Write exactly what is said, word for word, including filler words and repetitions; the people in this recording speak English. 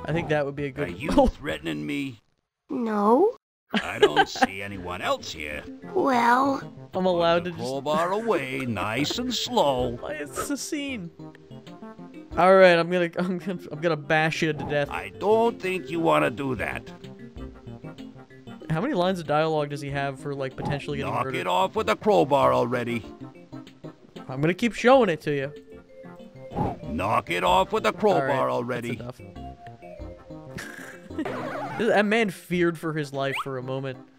I think that would be a Are good... you Oh, threatening me? No. I don't see anyone else here. Well, I'm allowed to Put the just... crowbar away, nice and slow. Why is this a scene? Alright, I'm gonna, I'm gonna, I'm gonna bash you to death. I don't think you want to do that. How many lines of dialogue does he have for, like, potentially getting Knock murdered? it off with the crowbar already. I'm gonna keep showing it to you. Knock it off with the crowbar Alright, already. that's enough. That man feared for his life for a moment.